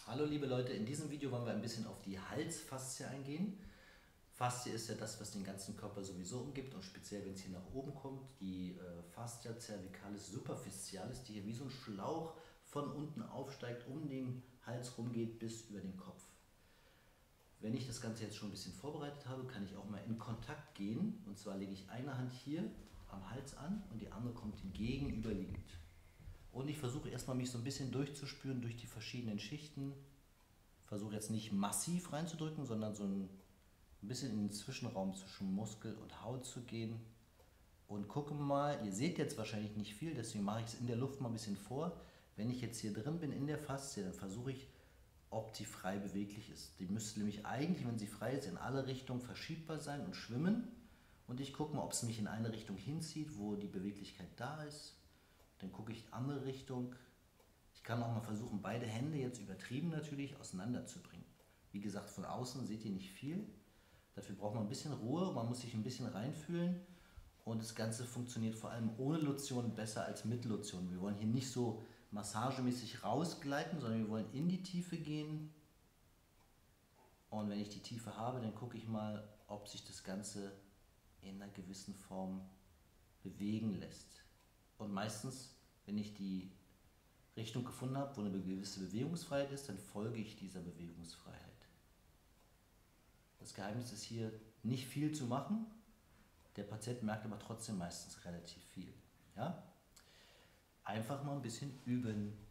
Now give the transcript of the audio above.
Hallo liebe Leute, in diesem Video wollen wir ein bisschen auf die Halsfaszie eingehen. Faszie ist ja das, was den ganzen Körper sowieso umgibt und speziell, wenn es hier nach oben kommt, die Fascia cervicalis superficialis, die hier wie so ein Schlauch von unten aufsteigt, um den Hals rumgeht bis über den Kopf. Wenn ich das Ganze jetzt schon ein bisschen vorbereitet habe, kann ich auch mal in Kontakt gehen. Und zwar lege ich eine Hand hier am Hals an und die andere kommt gegenüberliegend. Und ich versuche erstmal mich so ein bisschen durchzuspüren durch die verschiedenen Schichten. Versuche jetzt nicht massiv reinzudrücken, sondern so ein bisschen in den Zwischenraum zwischen Muskel und Haut zu gehen. Und gucke mal, ihr seht jetzt wahrscheinlich nicht viel, deswegen mache ich es in der Luft mal ein bisschen vor. Wenn ich jetzt hier drin bin in der Faszie, dann versuche ich, ob die frei beweglich ist. Die müsste nämlich eigentlich, wenn sie frei ist, in alle Richtungen verschiebbar sein und schwimmen. Und ich gucke mal, ob es mich in eine Richtung hinzieht, wo die Beweglichkeit da ist. Dann gucke ich in andere Richtung. Ich kann auch mal versuchen, beide Hände jetzt übertrieben natürlich auseinanderzubringen. Wie gesagt, von außen seht ihr nicht viel. Dafür braucht man ein bisschen Ruhe, man muss sich ein bisschen reinfühlen. Und das Ganze funktioniert vor allem ohne Lotion besser als mit Lotion. Wir wollen hier nicht so massagemäßig rausgleiten, sondern wir wollen in die Tiefe gehen. Und wenn ich die Tiefe habe, dann gucke ich mal, ob sich das Ganze in einer gewissen Form bewegen lässt. Und meistens, wenn ich die Richtung gefunden habe, wo eine gewisse Bewegungsfreiheit ist, dann folge ich dieser Bewegungsfreiheit. Das Geheimnis ist hier, nicht viel zu machen. Der Patient merkt aber trotzdem meistens relativ viel. Ja? Einfach mal ein bisschen üben.